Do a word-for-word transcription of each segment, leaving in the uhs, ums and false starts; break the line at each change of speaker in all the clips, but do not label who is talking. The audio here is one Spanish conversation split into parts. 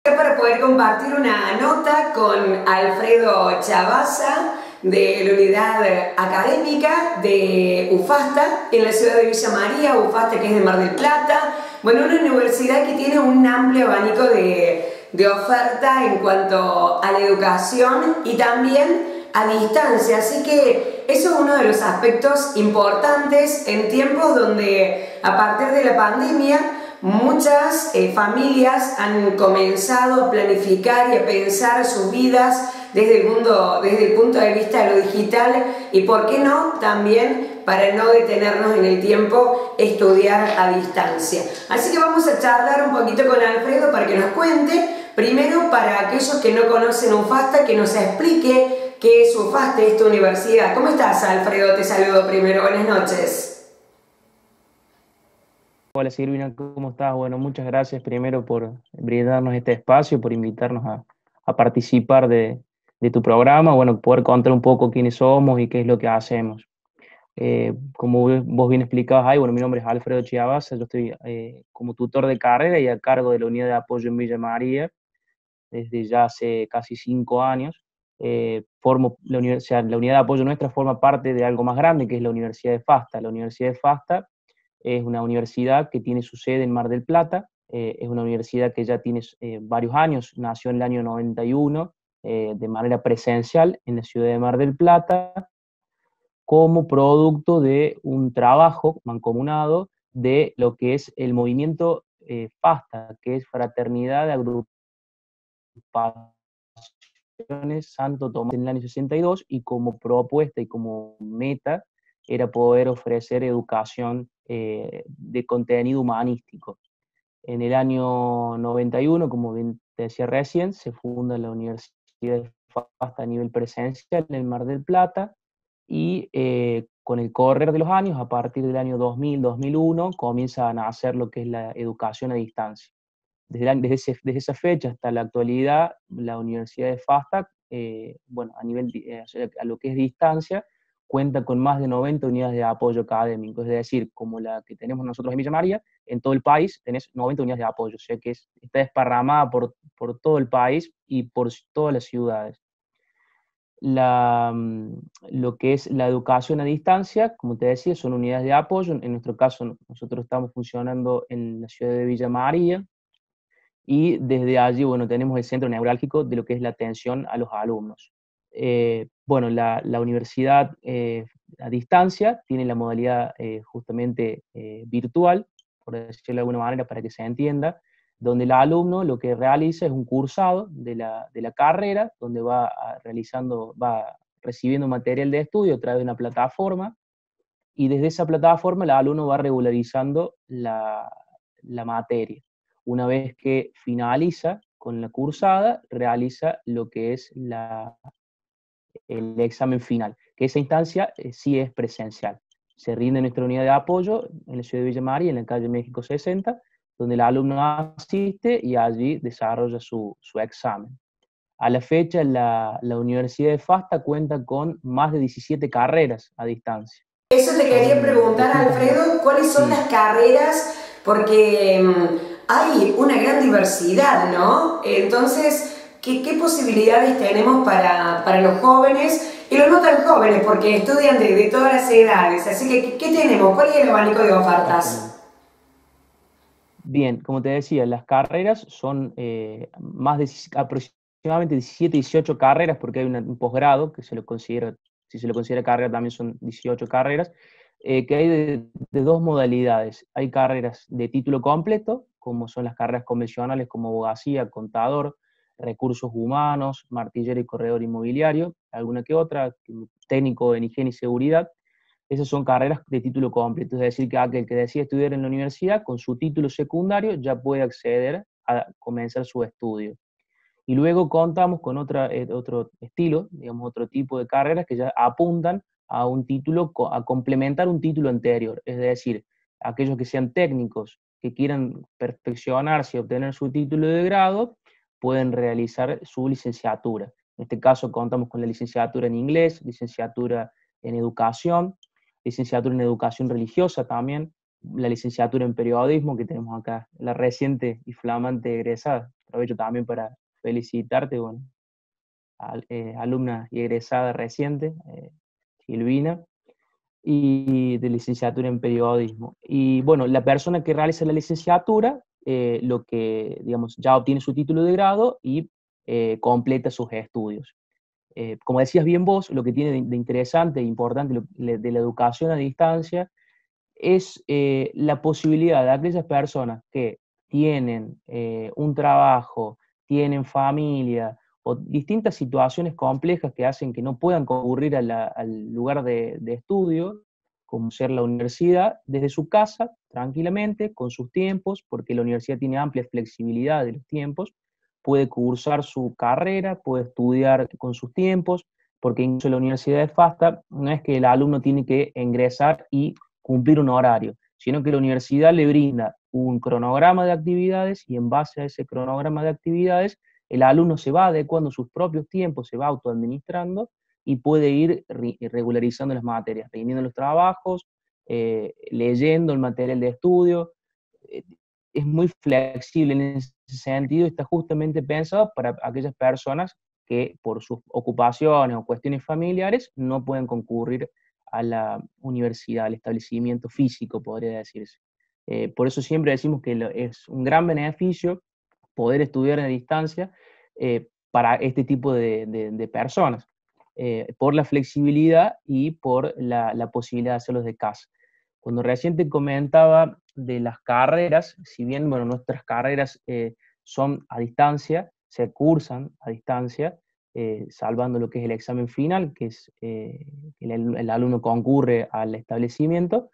Para poder compartir una nota con Alfredo Chavazza de la unidad académica de UFASTA en la ciudad de Villa María, UFASTA que es de Mar del Plata. Bueno, una universidad que tiene un amplio abanico de, de oferta en cuanto a la educación y también a distancia, así que eso es uno de los aspectos importantes en tiempos donde a partir de la pandemia muchas eh, familias han comenzado a planificar y a pensar sus vidas desde el mundo, desde el punto de vista de lo digital y, por qué no, también para no detenernos en el tiempo, estudiar a distancia. Así que vamos a charlar un poquito con Alfredo para que nos cuente, primero para aquellos que no conocen UFASTA, que nos explique qué es UFASTA, esta universidad. ¿Cómo estás, Alfredo? Te saludo primero, buenas noches.
Hola Silvina, ¿cómo estás? Bueno, muchas gracias primero por brindarnos este espacio, por invitarnos a, a participar de, de tu programa, bueno, poder contar un poco quiénes somos y qué es lo que hacemos. Eh, como vos bien explicabas ahí, bueno, mi nombre es Alfredo Chiavazza, yo estoy eh, como tutor de carrera y a cargo de la unidad de apoyo en Villa María desde ya hace casi cinco años. Eh, formo la, universidad, la unidad de apoyo nuestra forma parte de algo más grande que es la Universidad de FASTA. La Universidad de FASTA es una universidad que tiene su sede en Mar del Plata, eh, es una universidad que ya tiene eh, varios años, nació en el año noventa y uno eh, de manera presencial en la ciudad de Mar del Plata, como producto de un trabajo mancomunado de lo que es el movimiento eh, FASTA, que es Fraternidad de Agrupaciones Santo Tomás en el año sesenta y dos, y como propuesta y como meta era poder ofrecer educación eh, de contenido humanístico. En el año noventa y uno, como bien te decía recién, se funda la Universidad de FASTA a nivel presencial en el Mar del Plata, y eh, con el correr de los años, a partir del año dos mil, dos mil uno, comienza a nacer lo que es la educación a distancia. Desde, la, desde, ese, desde esa fecha hasta la actualidad, la Universidad de FASTA, eh, bueno, a nivel, eh, a lo que es distancia, cuenta con más de noventa unidades de apoyo académico, es decir, como la que tenemos nosotros en Villa María, en todo el país tenés noventa unidades de apoyo, o sea que es, está desparramada por, por todo el país y por todas las ciudades. La, lo que es la educación a distancia, como te decía, son unidades de apoyo. En nuestro caso, nosotros estamos funcionando en la ciudad de Villa María, y desde allí, bueno, tenemos el centro neurálgico de lo que es la atención a los alumnos. Eh, bueno, la, la universidad eh, a distancia tiene la modalidad eh, justamente eh, virtual, por decirlo de alguna manera para que se entienda, donde el alumno lo que realiza es un cursado de la, de la carrera, donde va realizando, va recibiendo material de estudio a través de una plataforma, y desde esa plataforma el alumno va regularizando la, la materia. Una vez que finaliza con la cursada, realiza lo que es la, el examen final, que esa instancia eh, sí es presencial. Se rinde en nuestra unidad de apoyo en la ciudad de Villa María, en la calle México sesenta, donde el alumno asiste y allí desarrolla su, su examen. A la fecha, la, la Universidad de FASTA cuenta con más de diecisiete carreras a distancia.
Eso te quería
Son
preguntar,
distintas.
Alfredo, ¿cuáles son
Sí.
las carreras? Porque um, hay una gran diversidad, ¿no? Entonces, ¿qué, qué posibilidades tenemos para, para los jóvenes y los no tan jóvenes? Porque estudian de, de todas las edades. Así que, ¿qué, qué tenemos? ¿Cuál es el abanico de ofertas?
Exactamente. Bien, como te decía, las carreras son eh, más de aproximadamente diecisiete, dieciocho carreras, porque hay una, un posgrado que se lo considera, si se lo considera carrera, también son dieciocho carreras, eh, que hay de, de dos modalidades. Hay carreras de título completo, como son las carreras convencionales como abogacía, contador, recursos humanos, martillero y corredor inmobiliario, alguna que otra, técnico en higiene y seguridad. Esas son carreras de título completo, es decir, que aquel que decide estudiar en la universidad, con su título secundario, ya puede acceder a comenzar su estudio. Y luego contamos con otra, eh, otro estilo, digamos, otro tipo de carreras que ya apuntan a un título, a complementar un título anterior, es decir, aquellos que sean técnicos, que quieran perfeccionarse y obtener su título de grado, pueden realizar su licenciatura. En este caso contamos con la licenciatura en inglés, licenciatura en educación, licenciatura en educación religiosa también, la licenciatura en periodismo, que tenemos acá, la reciente y flamante egresada. aprovecho también para felicitarte, bueno, al, eh, alumna y egresada reciente, eh, Silvina, y de licenciatura en periodismo. Y bueno, la persona que realiza la licenciatura, eh, lo que, digamos, ya obtiene su título de grado y eh, completa sus estudios. Eh, como decías bien vos, lo que tiene de, de interesante e importante lo, de la educación a distancia es eh, la posibilidad de aquellas personas que tienen eh, un trabajo, tienen familia o distintas situaciones complejas que hacen que no puedan concurrir a la, al lugar de, de estudio, como ser la universidad, desde su casa, tranquilamente, con sus tiempos, porque la universidad tiene amplia flexibilidad de los tiempos, puede cursar su carrera, puede estudiar con sus tiempos, porque incluso la universidad de FASTA no es que el alumno tiene que ingresar y cumplir un horario, sino que la universidad le brinda un cronograma de actividades y en base a ese cronograma de actividades el alumno se va adecuando sus propios tiempos, se va autoadministrando y puede ir regularizando las materias, rindiendo los trabajos, eh, leyendo el material de estudio. Eh, es muy flexible en ese sentido, está justamente pensado para aquellas personas que por sus ocupaciones o cuestiones familiares no pueden concurrir a la universidad, al establecimiento físico, podría decirse. Eh, por eso siempre decimos que lo, es un gran beneficio poder estudiar a distancia eh, para este tipo de, de, de personas, eh, por la flexibilidad y por la, la posibilidad de hacerlos de casa. Cuando recién te comentaba de las carreras, si bien bueno, nuestras carreras eh, son a distancia, se cursan a distancia, eh, salvando lo que es el examen final, que es eh, el, el alumno concurre al establecimiento.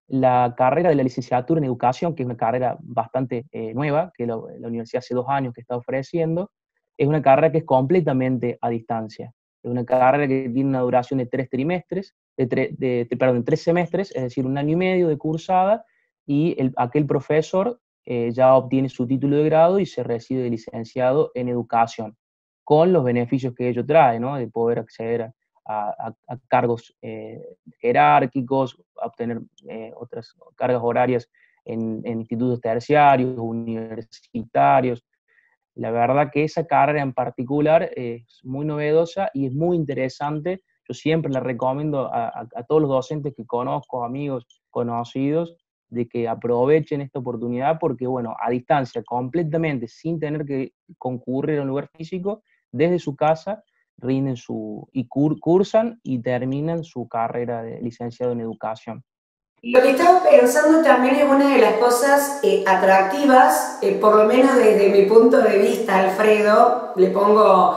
La carrera de la licenciatura en educación, que es una carrera bastante eh, nueva, que la, la universidad hace dos años que está ofreciendo, es una carrera que es completamente a distancia. Es una carrera que tiene una duración de tres trimestres, de, tre, de, de perdón, tres semestres, es decir, un año y medio de cursada, y el, aquel profesor eh, ya obtiene su título de grado y se recibe de licenciado en educación, con los beneficios que ello trae, ¿no? De poder acceder a, a, a cargos eh, jerárquicos, a obtener eh, otras cargas horarias en, en institutos terciarios, universitarios. La verdad que esa carrera en particular es muy novedosa y es muy interesante. Yo siempre la recomiendo a, a, a todos los docentes que conozco, amigos, conocidos, de que aprovechen esta oportunidad porque, bueno, a distancia, completamente, sin tener que concurrir a un lugar físico, desde su casa, rinden su, y cur, cursan y terminan su carrera de licenciado en educación.
Lo que estaba pensando también es una de las cosas eh, atractivas, eh, por lo menos desde mi punto de vista, Alfredo, le pongo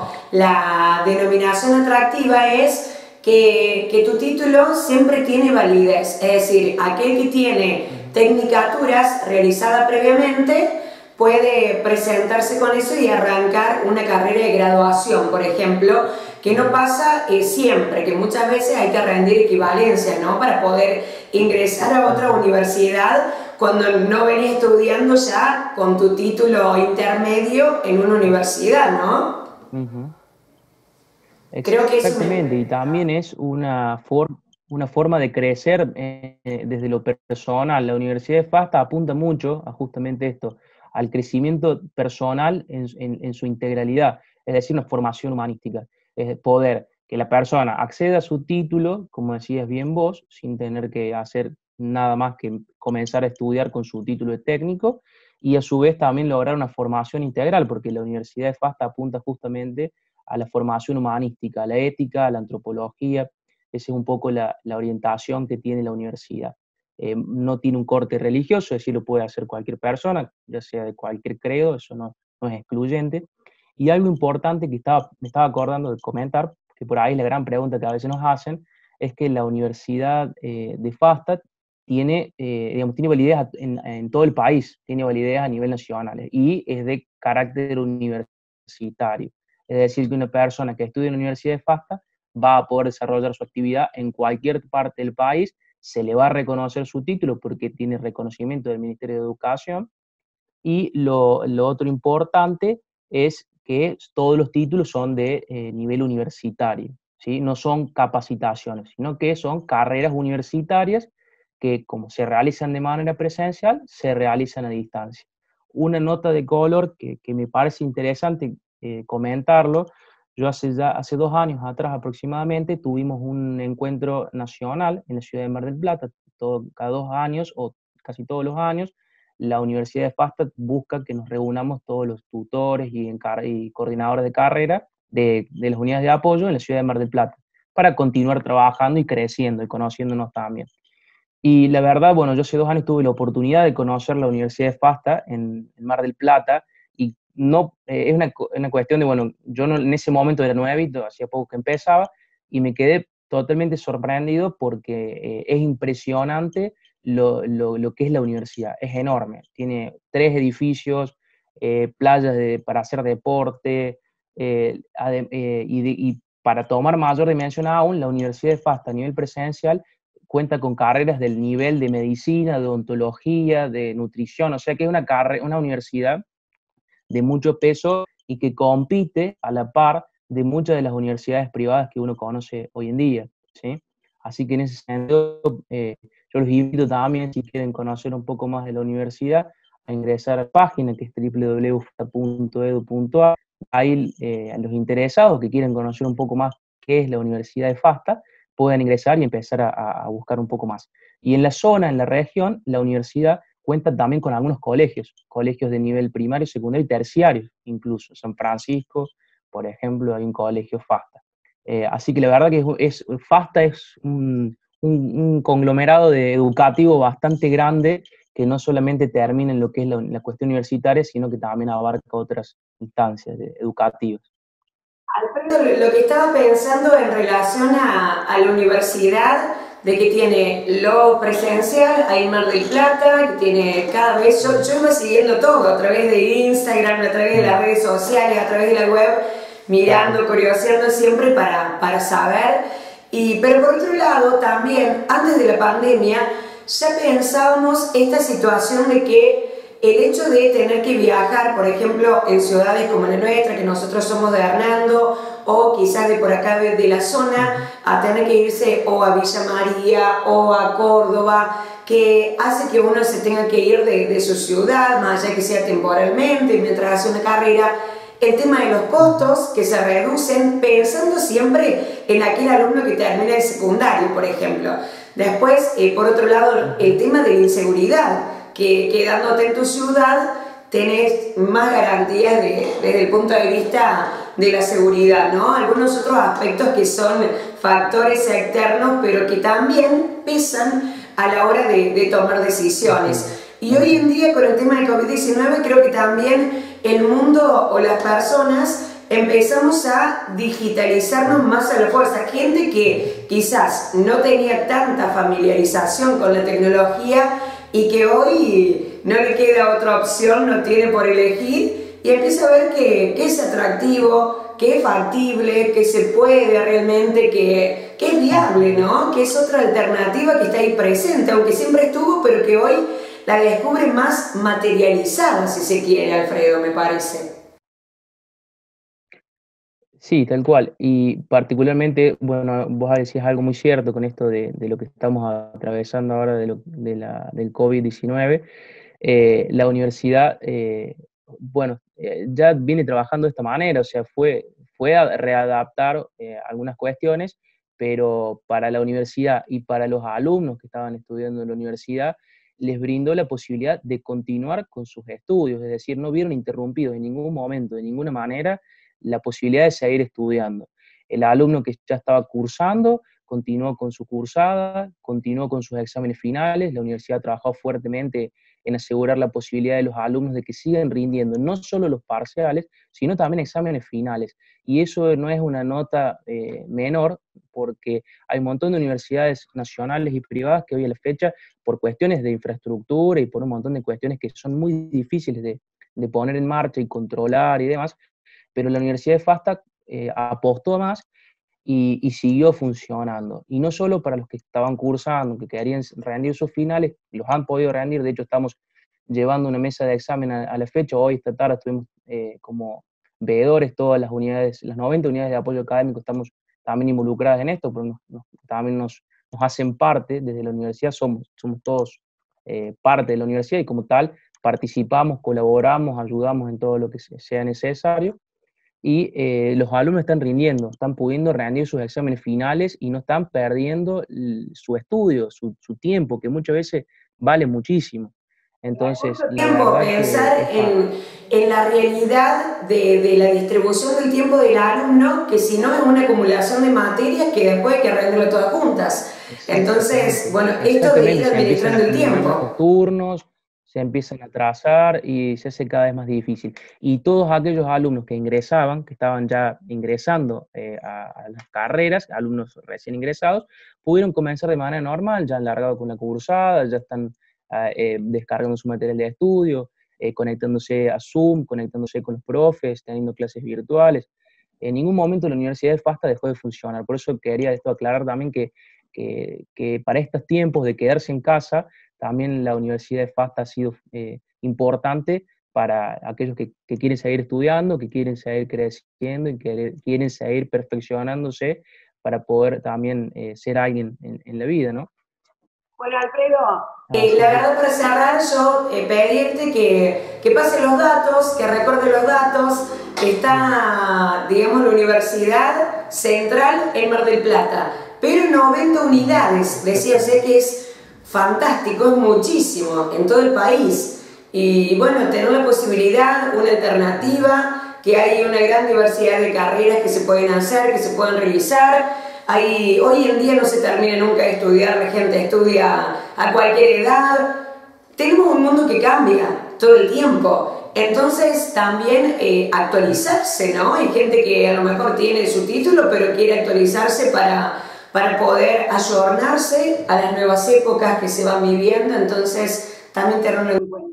la denominación atractiva, es que, que tu título siempre tiene validez, es decir, aquel que tiene tecnicaturas realizadas previamente puede presentarse con eso y arrancar una carrera de graduación, por ejemplo, que no pasa eh, siempre, que muchas veces hay que rendir equivalencia, ¿no? Para poder ingresar a otra universidad cuando no venís estudiando ya con tu título intermedio en una universidad, ¿no?
Uh-huh.
Creo que eso
Exactamente,
me...
y también es una, for una forma de crecer eh, desde lo personal. La Universidad de FASTA apunta mucho a justamente esto, al crecimiento personal en, en, en su integralidad, es decir, una formación humanística. Es poder que la persona acceda a su título, como decías bien vos, sin tener que hacer nada más que comenzar a estudiar con su título de técnico, y a su vez también lograr una formación integral, porque la Universidad de FASTA apunta justamente a la formación humanística, a la ética, a la antropología. Esa es un poco la, la orientación que tiene la universidad. Eh, no tiene un corte religioso, es decir, lo puede hacer cualquier persona, ya sea de cualquier credo, eso no, no es excluyente. Y algo importante que estaba, me estaba acordando de comentar, que por ahí la gran pregunta que a veces nos hacen, es que la Universidad eh, de FASTA tiene, eh, digamos, tiene validez en, en todo el país, tiene validez a nivel nacional y es de carácter universitario. Es decir, que una persona que estudia en la Universidad de FASTA va a poder desarrollar su actividad en cualquier parte del país, se le va a reconocer su título porque tiene reconocimiento del Ministerio de Educación, y lo, lo otro importante es que todos los títulos son de eh, nivel universitario, ¿sí? No son capacitaciones, sino que son carreras universitarias que, como se realizan de manera presencial, se realizan a distancia. una nota de color que, que me parece interesante eh, comentarlo. Yo hace, ya, hace dos años atrás aproximadamente tuvimos un encuentro nacional en la ciudad de Mar del Plata. Todo, cada dos años o casi todos los años, la Universidad de FASTA busca que nos reunamos todos los tutores y, y coordinadores de carrera de, de las unidades de apoyo en la ciudad de Mar del Plata, para continuar trabajando y creciendo y conociéndonos también. Y la verdad, bueno, yo hace dos años tuve la oportunidad de conocer la Universidad de FASTA en, en Mar del Plata, y no, eh, es una, una cuestión de, bueno, yo no, en ese momento era nuevito, hacía poco que empezaba, y me quedé totalmente sorprendido porque eh, es impresionante lo, lo, lo, que es la universidad, es enorme, tiene tres edificios, eh, playas de, para hacer deporte, eh, eh, y, de, y para tomar mayor dimensión aún, la Universidad de FASTA a nivel presencial cuenta con carreras del nivel de medicina, de odontología, de nutrición, o sea que es una, una universidad de mucho peso y que compite a la par de muchas de las universidades privadas que uno conoce hoy en día, ¿sí? Así que en ese sentido, eh, yo los invito también, si quieren conocer un poco más de la universidad, a ingresar a la página que es doble u doble u doble u punto fasta punto edu punto a r. Ahí eh, a los interesados que quieren conocer un poco más qué es la Universidad de FASTA, pueden ingresar y empezar a, a buscar un poco más. Y en la zona, en la región, la universidad cuenta también con algunos colegios, colegios de nivel primario, secundario y terciario, incluso. San Francisco, por ejemplo, hay un colegio FASTA. Eh, así que la verdad que es, es, FASTA es un, un, un conglomerado de educativo bastante grande, que no solamente termina en lo que es la, la cuestión universitaria, sino que también abarca otras instancias de, educativas.
Alfredo, lo que estaba pensando en relación a, a la universidad, de que tiene lo presencial ahí en Mar del Plata, que tiene cada vez, yo, yo iba siguiendo todo a través de Instagram, a través de las redes sociales, a través de la web, mirando, curioseando siempre para, para saber. Y, pero por otro lado, también, antes de la pandemia, ya pensábamos esta situación de que el hecho de tener que viajar, por ejemplo, en ciudades como la nuestra, que nosotros somos de Hernando, o quizás de por acá de, de la zona, a tener que irse o a Villa María o a Córdoba, que hace que uno se tenga que ir de, de su ciudad, más allá que sea temporalmente, mientras hace una carrera. El tema de los costos que se reducen, pensando siempre en aquel alumno que termina el secundario, por ejemplo. Después, eh, por otro lado, el tema de la inseguridad, que quedándote en tu ciudad tenés más garantías de, desde el punto de vista de la seguridad, ¿no? Algunos otros aspectos que son factores externos, pero que también pesan a la hora de, de tomar decisiones. Y hoy en día, con el tema de COVID diecinueve, creo que también el mundo o las personas empezamos a digitalizarnos más a la fuerza. Gente que quizás no tenía tanta familiarización con la tecnología y que hoy no le queda otra opción, no tiene por elegir, y empieza a ver que, que es atractivo, que es factible, que se puede realmente, que, que es viable, ¿no? Que es otra alternativa que está ahí presente, aunque siempre estuvo, pero que hoy la descubre más materializada, si se quiere, Alfredo, me parece.
Sí, tal cual. Y particularmente, bueno, vos decías algo muy cierto con esto de, de lo que estamos atravesando ahora de lo, de la, del COVID diecinueve. Eh, la universidad, eh, bueno, eh, ya viene trabajando de esta manera, o sea, fue, fue a readaptar eh, algunas cuestiones, pero para la universidad y para los alumnos que estaban estudiando en la universidad, les brindó la posibilidad de continuar con sus estudios, es decir, no vieron interrumpidos en ningún momento, de ninguna manera, la posibilidad de seguir estudiando. El alumno que ya estaba cursando continuó con su cursada, continuó con sus exámenes finales, la universidad trabajó fuertemente en asegurar la posibilidad de los alumnos de que sigan rindiendo no solo los parciales, sino también exámenes finales. Y eso no es una nota eh, menor, porque hay un montón de universidades nacionales y privadas que hoy a la fecha, por cuestiones de infraestructura y por un montón de cuestiones que son muy difíciles de, de poner en marcha y controlar y demás, pero la Universidad de FASTA eh, apostó más y, y siguió funcionando. Y no solo para los que estaban cursando, que querían rendir sus finales, los han podido rendir. De hecho, estamos llevando una mesa de examen a, a la fecha. Hoy, esta tarde, estuvimos eh, como veedores, todas las unidades, las noventa unidades de apoyo académico, estamos también involucradas en esto, pero nos, nos, también nos, nos hacen parte desde la universidad, somos, somos todos eh, parte de la universidad, y como tal participamos, colaboramos, ayudamos en todo lo que sea necesario, y eh, los alumnos están rindiendo, están pudiendo rendir sus exámenes finales y no están perdiendo su estudio, su, su tiempo, que muchas veces vale muchísimo. Entonces,
mucho
la
tiempo
verdad
pensar
que
en, en la realidad de, de la distribución del tiempo del alumno, que si no es una acumulación de materias que después hay que rendirlo todas juntas. Entonces, bueno, esto de ir administrando el tiempo.
Los turnos se empiezan a atrasar y se hace cada vez más difícil. Y todos aquellos alumnos que ingresaban, que estaban ya ingresando eh, a, a las carreras, alumnos recién ingresados, pudieron comenzar de manera normal, ya han largado con la cursada, ya están eh, descargando su material de estudio, eh, conectándose a Zoom, conectándose con los profes, teniendo clases virtuales. En ningún momento la Universidad de FASTA dejó de funcionar. Por eso quería esto aclarar también que, que, que para estos tiempos de quedarse en casa, también la Universidad de FASTA ha sido eh, importante para aquellos que, que quieren seguir estudiando, que quieren seguir creciendo y que quieren seguir perfeccionándose para poder también eh, ser alguien en, en la vida, ¿no?
Bueno, Alfredo, eh, la verdad para cerrar yo eh, pedirte que, que pase los datos, que recuerde los datos, que está, digamos, la Universidad Central en Mar del Plata, pero noventa unidades, decía, sé que es fantástico, es muchísimo en todo el país. Y bueno, tener la posibilidad, una alternativa, que hay una gran diversidad de carreras que se pueden hacer, que se pueden realizar. Hay, hoy en día no se termina nunca de estudiar, la gente estudia a cualquier edad. Tenemos un mundo que cambia todo el tiempo. Entonces también eh, actualizarse, ¿no? Hay gente que a lo mejor tiene su título, pero quiere actualizarse para... para poder ayornarse a las nuevas épocas que se van viviendo, entonces también tenerlo en cuenta.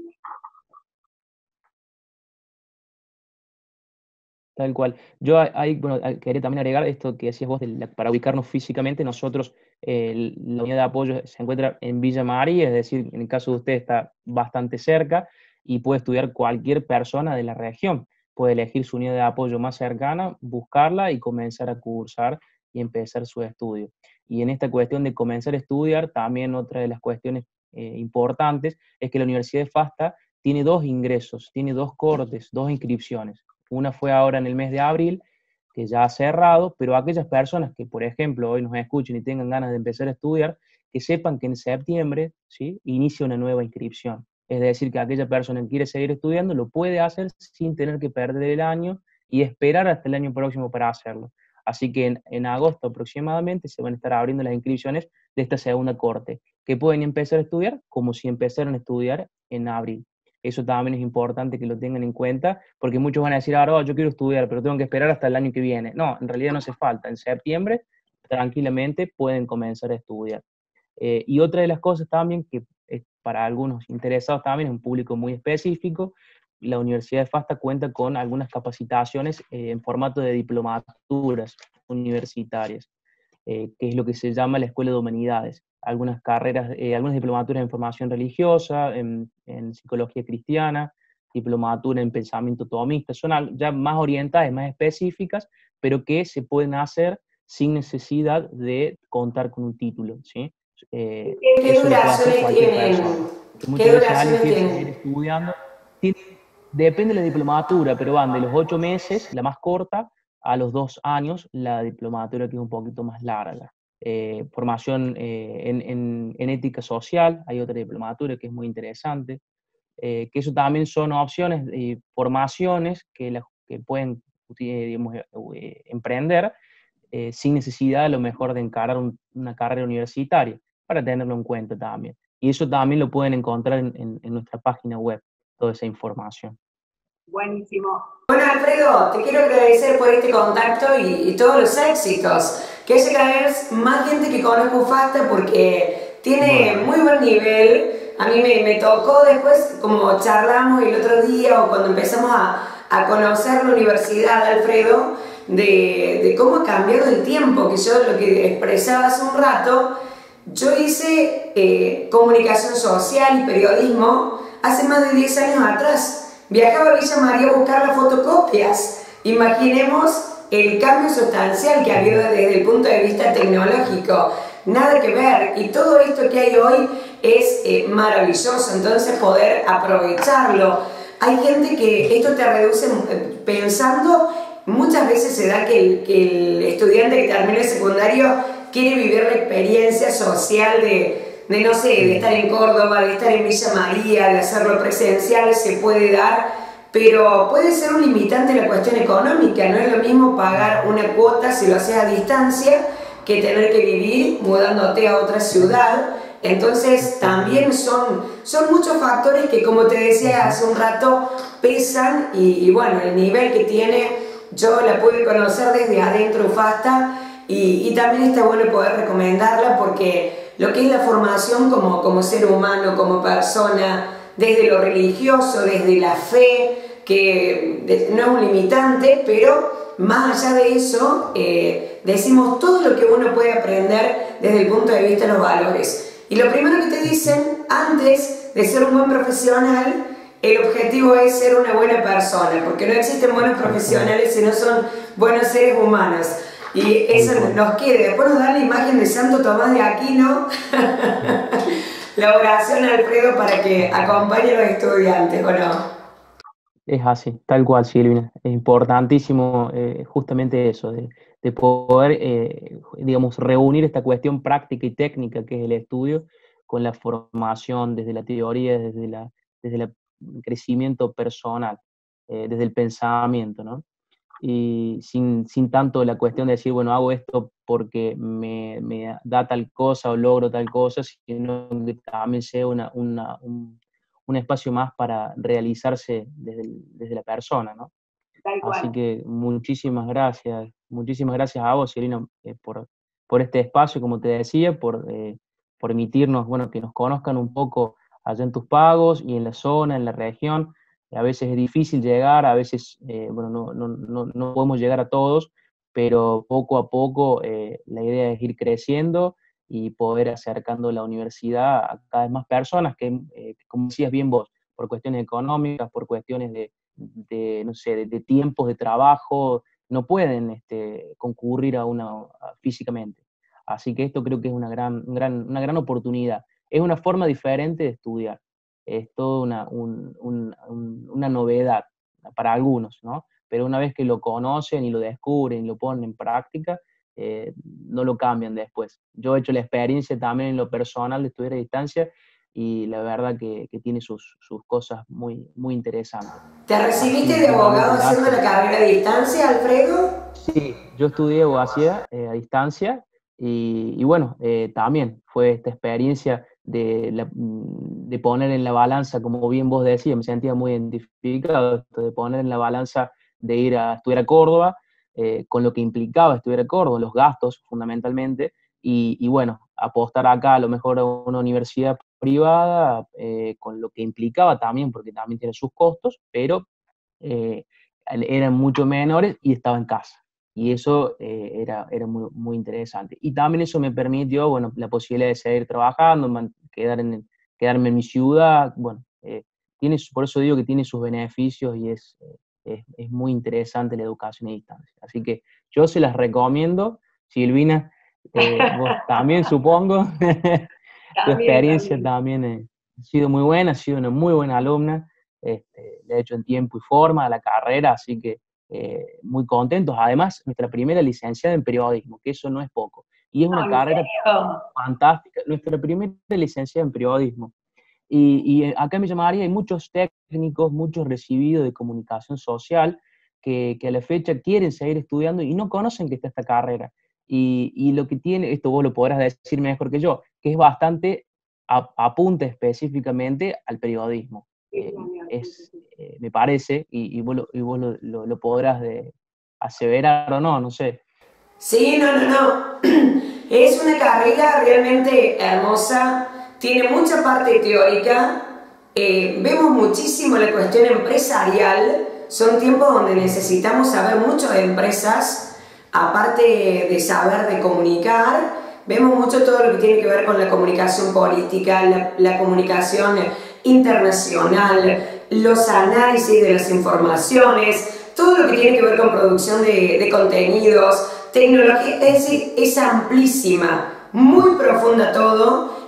Tal cual. Yo ahí, bueno, quería también agregar esto que decías vos, de la, para ubicarnos físicamente, nosotros, eh, la unidad de apoyo se encuentra en Villa María, es decir, en el caso de usted está bastante cerca y puede estudiar cualquier persona de la región. Puede elegir su unidad de apoyo más cercana, buscarla y comenzar a cursar y empezar su estudio. Y en esta cuestión de comenzar a estudiar, también otra de las cuestiones eh, importantes es que la Universidad de FASTA tiene dos ingresos, tiene dos cortes, dos inscripciones. Una fue ahora en el mes de abril, que ya ha cerrado, pero aquellas personas que, por ejemplo, hoy nos escuchen y tengan ganas de empezar a estudiar, que sepan que en septiembre, ¿sí?, inicia una nueva inscripción. Es decir, que aquella persona que quiere seguir estudiando lo puede hacer sin tener que perder el año y esperar hasta el año próximo para hacerlo. Así que en, en agosto aproximadamente se van a estar abriendo las inscripciones de esta segunda corte, que pueden empezar a estudiar como si empezaran a estudiar en abril. Eso también es importante que lo tengan en cuenta, porque muchos van a decir, ahora oh, yo quiero estudiar, pero tengo que esperar hasta el año que viene. No, en realidad no hace falta. En septiembre, tranquilamente, pueden comenzar a estudiar. Eh, y otra de las cosas también, que es para algunos interesados también, es un público muy específico, la Universidad de FASTA cuenta con algunas capacitaciones eh, en formato de diplomaturas universitarias, eh, que es lo que se llama la Escuela de Humanidades. Algunas carreras, eh, algunas diplomaturas en formación religiosa, en, en psicología cristiana, diplomatura en pensamiento tomista, son ya más orientadas, más específicas, pero que se pueden hacer sin necesidad de contar con un título, ¿sí?
Eh, ¿Qué duraciones tienen?
¿Qué duraciones tienen? Estudiando, tiene, depende de la diplomatura, pero van de los ocho meses, la más corta, a los dos años, la diplomatura que es un poquito más larga. Eh, formación eh, en, en, en ética social, hay otra diplomatura que es muy interesante, eh, que eso también son opciones y formaciones que, la, que pueden digamos, eh, emprender eh, sin necesidad a lo mejor de encarar un, una carrera universitaria, para tenerlo en cuenta también. Y eso también lo pueden encontrar en, en, en nuestra página web, toda esa información.
Buenísimo. Bueno, Alfredo, te quiero agradecer por este contacto y, y todos los éxitos. Que haya cada vez más gente que conozca UFASTA porque tiene bueno. muy buen nivel. A mí me, me tocó después, como charlamos el otro día o cuando empezamos a, a conocer la universidad, Alfredo, de, de cómo ha cambiado el tiempo, que yo lo que expresaba hace un rato, yo hice eh, comunicación social y periodismo hace más de diez años atrás. Viajaba a Villa María a buscar las fotocopias. Imaginemos el cambio sustancial que ha habido desde el punto de vista tecnológico. Nada que ver. Y todo esto que hay hoy es eh, maravilloso, entonces poder aprovecharlo. Hay gente que esto te reduce eh, pensando, muchas veces se da que el, que el estudiante que termina el secundario quiere vivir la experiencia social de, de, no sé, de estar en Córdoba, de estar en Villa María, de hacerlo presencial, se puede dar, pero puede ser un limitante la cuestión económica. No es lo mismo pagar una cuota si lo haces a distancia que tener que vivir mudándote a otra ciudad. Entonces también son, son muchos factores que, como te decía hace un rato, pesan y, y bueno, el nivel que tiene, yo la pude conocer desde adentro Ufasta y, y también está bueno poder recomendarla porque lo que es la formación como, como ser humano, como persona, desde lo religioso, desde la fe, que no es un limitante, pero más allá de eso, eh, decimos todo lo que uno puede aprender desde el punto de vista de los valores. Y lo primero que te dicen, antes de ser un buen profesional, el objetivo es ser una buena persona, porque no existen buenos profesionales si no son buenos seres humanos. Y eso nos queda. Después nos da la imagen de Santo Tomás de Aquino, la oración, Alfredo, para que acompañe a los estudiantes, ¿o no?
Es así, tal cual, Silvina. Es importantísimo eh, justamente eso, de, de poder, eh, digamos, reunir esta cuestión práctica y técnica que es el estudio con la formación desde la teoría, desde, la, desde el crecimiento personal, eh, desde el pensamiento, ¿no? Y sin, sin tanto la cuestión de decir, bueno, hago esto porque me, me da tal cosa o logro tal cosa, sino que también sea una, una, un, un espacio más para realizarse desde, el, desde la persona, ¿no?
Tal cual.
Así que muchísimas gracias, muchísimas gracias a vos, Silvina, eh, por, por este espacio, como te decía, por eh, permitirnos, bueno, que nos conozcan un poco allá en tus pagos y en la zona, en la región. A veces es difícil llegar, a veces, eh, bueno, no, no, no, no podemos llegar a todos, pero poco a poco eh, la idea es ir creciendo y poder acercando la universidad a cada vez más personas que, eh, como decías bien vos, por cuestiones económicas, por cuestiones de, de no sé, de, de tiempos de trabajo, no pueden este, concurrir a una a, físicamente. Así que esto creo que es una gran, gran, una gran oportunidad. Es una forma diferente de estudiar. Es toda una, un, un, un, una novedad para algunos, ¿no? Pero una vez que lo conocen y lo descubren y lo ponen en práctica, eh, no lo cambian después. Yo he hecho la experiencia también en lo personal de estudiar a distancia y la verdad que, que tiene sus, sus cosas muy, muy interesantes.
¿Te recibiste de abogado haciendo la carrera a distancia, Alfredo?
Sí, yo estudié abogacía eh, a distancia y, y bueno, eh, también fue esta experiencia de, la, de poner en la balanza, como bien vos decías, me sentía muy identificado, esto de poner en la balanza de ir a estudiar a Córdoba, eh, con lo que implicaba estudiar a Córdoba, los gastos fundamentalmente, y, y bueno, apostar acá a lo mejor a una universidad privada, eh, con lo que implicaba también, porque también tiene sus costos, pero eh, eran mucho menores y estaba en casa. Y eso eh, era, era muy, muy interesante. Y también eso me permitió, bueno, la posibilidad de seguir trabajando, man, quedar en, quedarme en mi ciudad. Bueno, eh, tiene, por eso digo que tiene sus beneficios y es, es, es muy interesante la educación a distancia. Así que yo se las recomiendo. Silvina, eh, vos también supongo. Tu experiencia también, también ha sido muy buena, ha sido una muy buena alumna. Este, le he hecho en tiempo y forma a la carrera, así que eh, muy contentos. Además, nuestra primera licenciada en periodismo, que eso no es poco. Y es una carrera fantástica, nuestra primera licenciada en periodismo. Y, y acá en Villa María hay muchos técnicos, muchos recibidos de comunicación social que, que a la fecha quieren seguir estudiando y no conocen que está esta carrera. Y, y lo que tiene, esto vos lo podrás decir mejor que yo, que es bastante apunta específicamente al periodismo. Eh, es, eh, me parece, y, y vos, lo, y vos lo, lo, lo podrás de aseverar o no, no sé.
Sí, no, no, no. Es una carrera realmente hermosa, tiene mucha parte teórica, eh, vemos muchísimo la cuestión empresarial, son tiempos donde necesitamos saber mucho de empresas, aparte de saber de comunicar, vemos mucho todo lo que tiene que ver con la comunicación política, la, la comunicación internacional, los análisis de las informaciones, todo lo que tiene que ver con producción de, de contenidos, tecnología, es decir, es amplísima, muy profunda todo,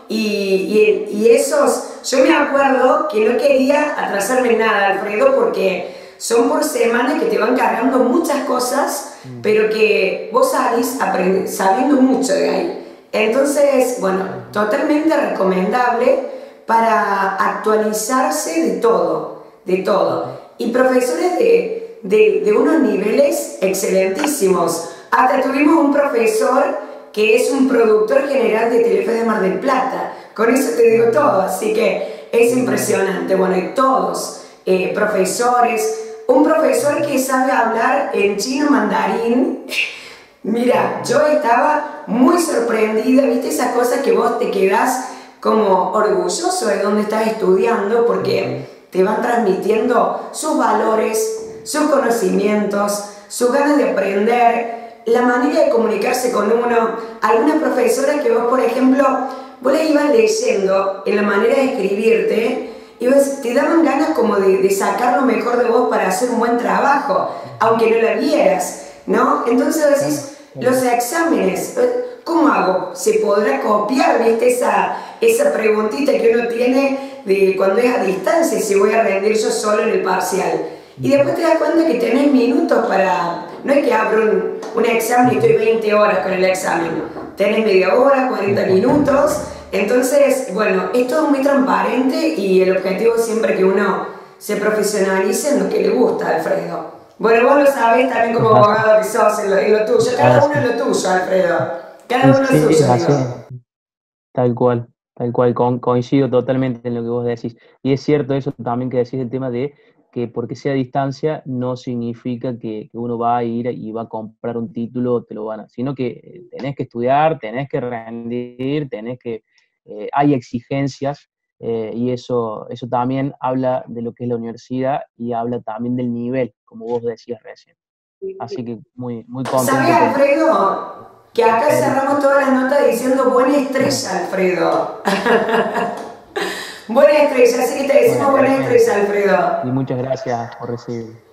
y, y, y esos, yo me acuerdo que no quería atrasarme en nada, Alfredo, porque son por semana que te van cargando muchas cosas, mm. pero que vos salís sabiendo mucho de ahí. Entonces, bueno, totalmente recomendable para actualizarse de todo, de todo. Y profesores de, de, de unos niveles excelentísimos. Hasta tuvimos un profesor que es un productor general de Telefe de Mar del Plata. Con eso te digo todo, así que es impresionante. Bueno, y todos, eh, profesores, un profesor que sabe hablar en chino mandarín. Mira, yo estaba muy sorprendida, viste esas cosas que vos te quedás como orgulloso de donde estás estudiando, porque te van transmitiendo sus valores, sus conocimientos, sus ganas de aprender, la manera de comunicarse con uno. Algunas profesoras que vos, por ejemplo, vos les ibas leyendo en la manera de escribirte y vos, te daban ganas como de, de sacar lo mejor de vos para hacer un buen trabajo, aunque no la vieras, ¿no? Entonces decís, los exámenes, ¿cómo hago? ¿Se podrá copiar, viste, esa, esa preguntita que uno tiene de cuando es a distancia, si voy a rendir yo solo en el parcial? Y después te das cuenta que tenés minutos para... No es que abro un, un examen y estoy veinte horas con el examen. Tenés media hora, cuarenta minutos. Entonces, bueno, es todo muy transparente y el objetivo es siempre que uno se profesionalice en lo que le gusta, Alfredo. Bueno, vos lo sabés también como abogado que sos en lo, en lo tuyo. Cada uno es lo tuyo, Alfredo. Cada uno es suyo.
Tal cual, tal cual. Co coincido totalmente en lo que vos decís. Y es cierto eso también que decís, el tema de que porque sea a distancia no significa que, que uno va a ir y va a comprar un título, te lo van a... Sino que tenés que estudiar, tenés que rendir, tenés que... Eh, hay exigencias. Eh, y eso, eso también habla de lo que es la universidad y habla también del nivel, como vos decías recién. Así que muy, muy contento.
¿Sabes, Alfredo? Que acá cerramos todas las notas diciendo buena estrella, Alfredo. Buena estrella, así que te decimos buena estrella, Alfredo.
Y muchas gracias por recibirlo.